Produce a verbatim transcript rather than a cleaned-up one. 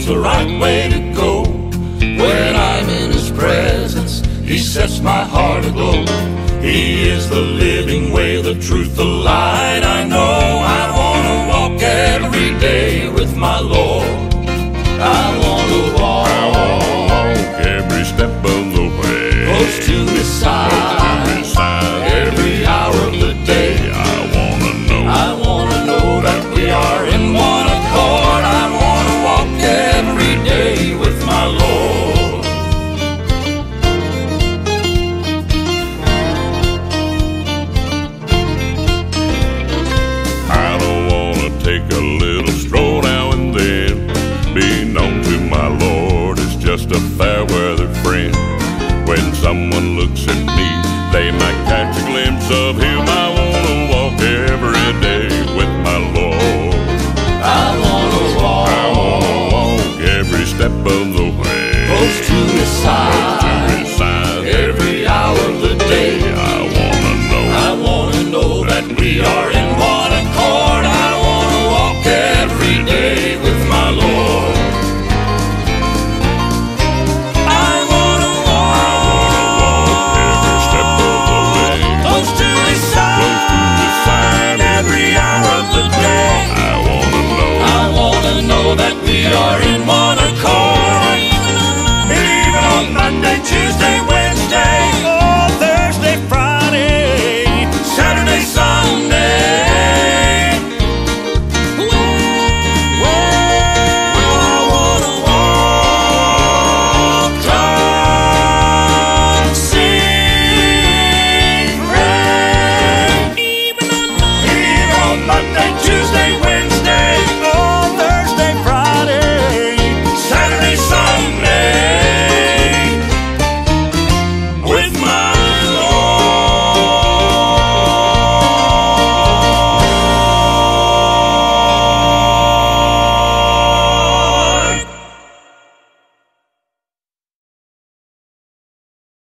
the right way to go. When I'm in His presence, He sets my heart aglow. He is the living way, the truth, the light. I know I want to walk every day with my Lord. I want to walk, I want to walk every step of the way, close to His side, to His side every hour of the day. I want to know, I want to know that we are in one accord. I want to walk every day with my Lord. I don't want to take a little stroll now and then. Being known to my Lord is just a fair weather friend. When someone looks at me, they might catch a glimpse of Him. I want to walk every day with my Lord. I want to walk, I want to walk every step of the way, close to His side, to His side every hour of the day. I want to know, I want to know that we are in one accord. I want to walk every day with my Lord. I want to walk every step of the way, close to His side, close to His side every hour of the day. I want to know, I want to know that we are in one accord. Even on Monday, Tuesday, Wednesday, oh, Thursday, Friday, Saturday, Sunday. Whoa, I want to walk, talk, sing, pray. Even on Monday,